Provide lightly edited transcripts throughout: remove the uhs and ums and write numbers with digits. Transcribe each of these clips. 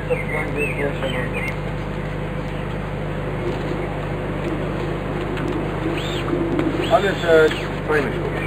Alles feine.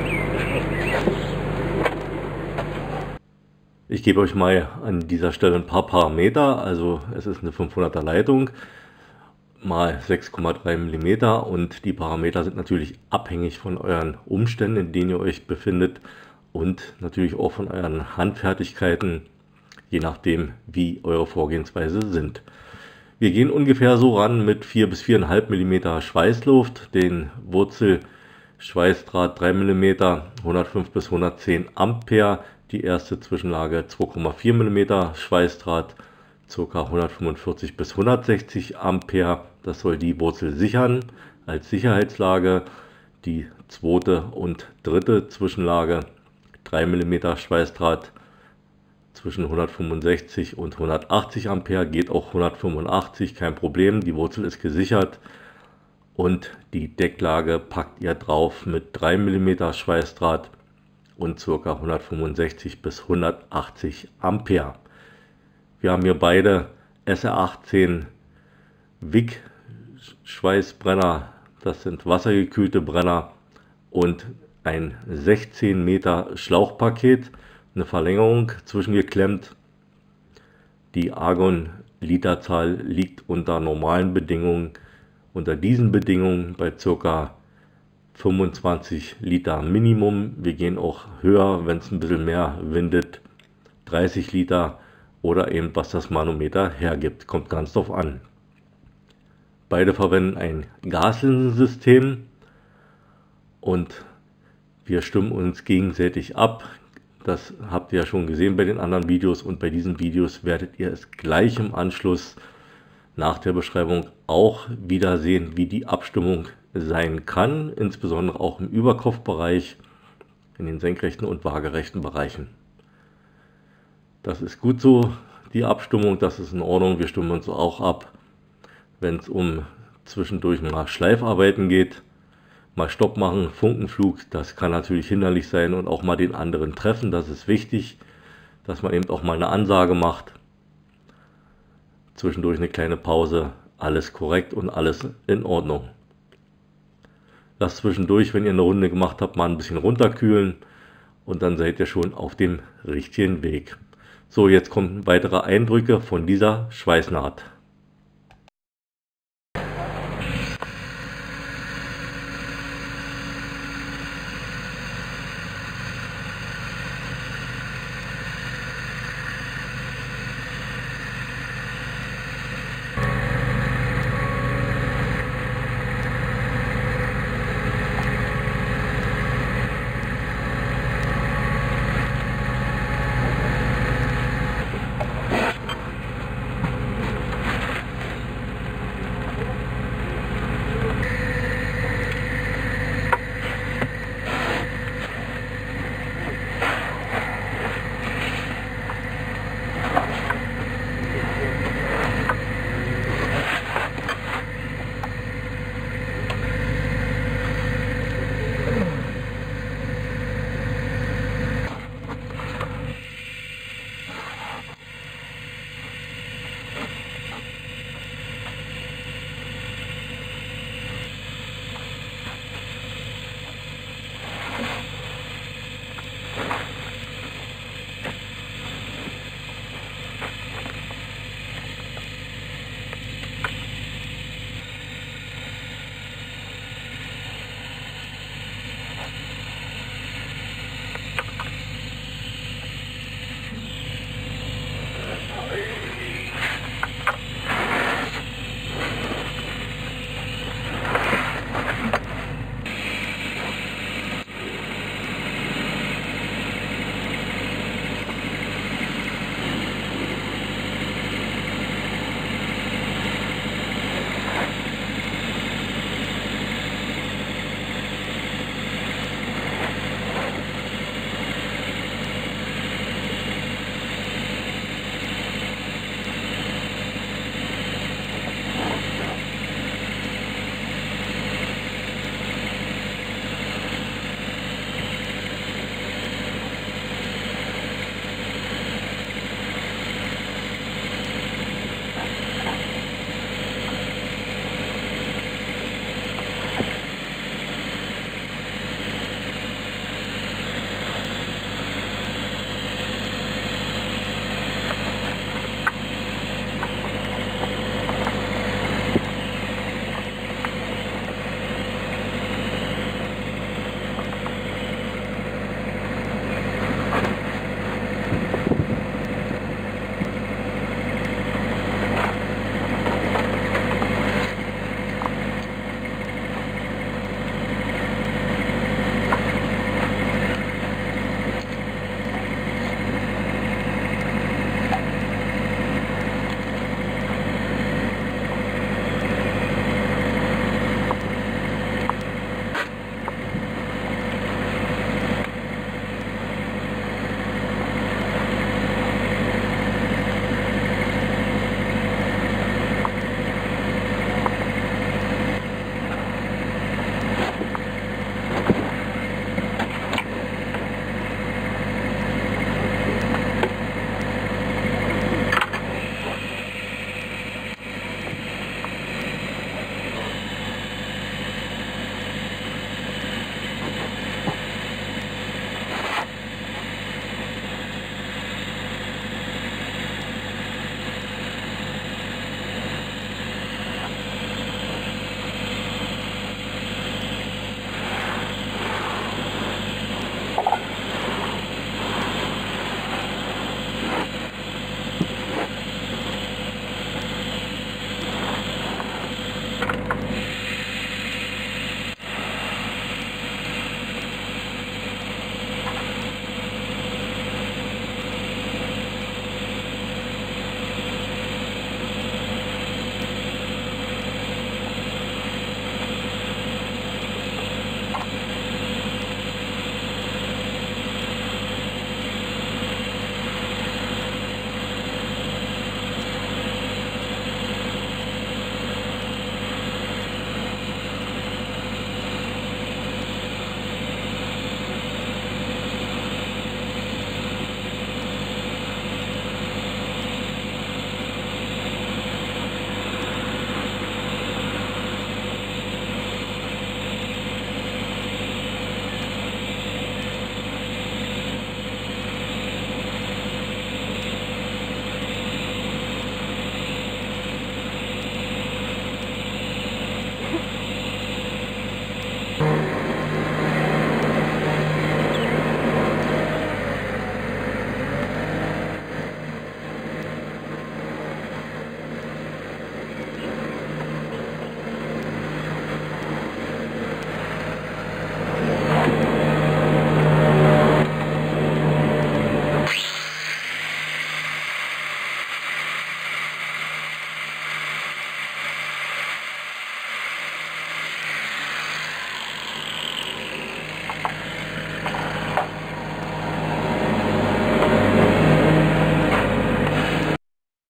Ich gebe euch mal an dieser Stelle ein paar Parameter. Also es ist eine 500er Leitung mal 6,3 mm und die Parameter sind natürlich abhängig von euren Umständen, in denen ihr euch befindet und natürlich auch von euren Handfertigkeiten, je nachdem wie eure Vorgehensweise sind. Wir gehen ungefähr so ran mit 4 bis 4,5 mm Schweißluft, den Wurzelschweißdraht 3 mm, 105 bis 110 Ampere, die erste Zwischenlage 2,4 mm Schweißdraht, ca. 145 bis 160 Ampere. Das soll die Wurzel sichern als Sicherheitslage. Die zweite und dritte Zwischenlage 3 mm Schweißdraht zwischen 165 und 180 Ampere, geht auch 185, kein Problem, die Wurzel ist gesichert. Und die Decklage packt ihr drauf mit 3 mm Schweißdraht und ca. 165 bis 180 Ampere. Wir haben hier beide SR18 Wick Schweißbrenner, das sind wassergekühlte Brenner, und ein 16 Meter Schlauchpaket, eine Verlängerung zwischengeklemmt. Die Argon-Literzahl liegt unter normalen Bedingungen, unter diesen Bedingungen bei ca. 25 Liter Minimum. Wir gehen auch höher, wenn es ein bisschen mehr windet, 30 Liter oder eben was das Manometer hergibt, kommt ganz drauf an. Beide verwenden ein Gaslinsensystem und wir stimmen uns gegenseitig ab. Das habt ihr ja schon gesehen bei den anderen Videos und bei diesen Videos werdet ihr es gleich im Anschluss nach der Beschreibung auch wieder sehen, wie die Abstimmung sein kann, insbesondere auch im Überkopfbereich, in den senkrechten und waagerechten Bereichen. Das ist gut so, die Abstimmung, das ist in Ordnung. Wir stimmen uns auch ab, wenn es um zwischendurch mal Schleifarbeiten geht, mal Stopp machen, Funkenflug, das kann natürlich hinderlich sein und auch mal den anderen treffen. Das ist wichtig, dass man eben auch mal eine Ansage macht. Zwischendurch eine kleine Pause, alles korrekt und alles in Ordnung. Lasst zwischendurch, wenn ihr eine Runde gemacht habt, mal ein bisschen runterkühlen und dann seid ihr schon auf dem richtigen Weg. So, jetzt kommen weitere Eindrücke von dieser Schweißnaht.